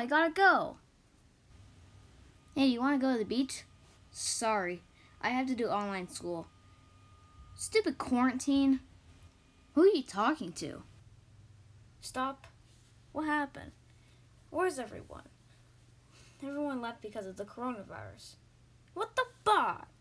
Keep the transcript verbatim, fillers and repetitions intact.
I gotta go. Hey, you wanna go to the beach? Sorry, I have to do online school. Stupid quarantine. Who are you talking to? Stop. What happened? Where's everyone? Everyone left because of the coronavirus. What the fuck?